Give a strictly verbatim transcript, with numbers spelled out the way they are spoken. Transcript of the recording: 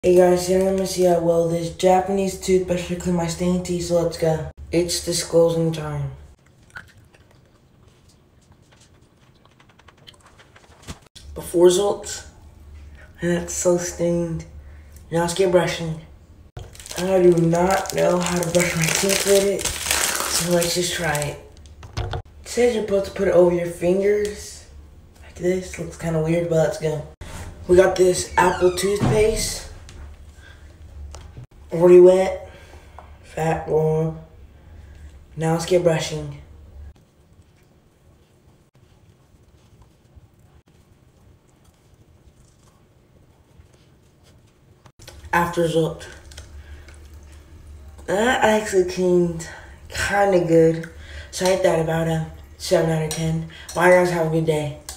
Hey guys, today I'm gonna see how well this Japanese toothbrush will clean my stained teeth, so let's go. It's disclosing time. Before results, and that's so stained. Now let's get brushing. I do not know how to brush my teeth with it, so let's just try it. It says you're supposed to put it over your fingers, like this. Looks kind of weird, but let's go. We got this apple toothpaste. Already wet, fat warm. Now let's get brushing. After result, that actually cleaned kind of good. So I hit that about a seven out of ten. Bye guys, have a good day.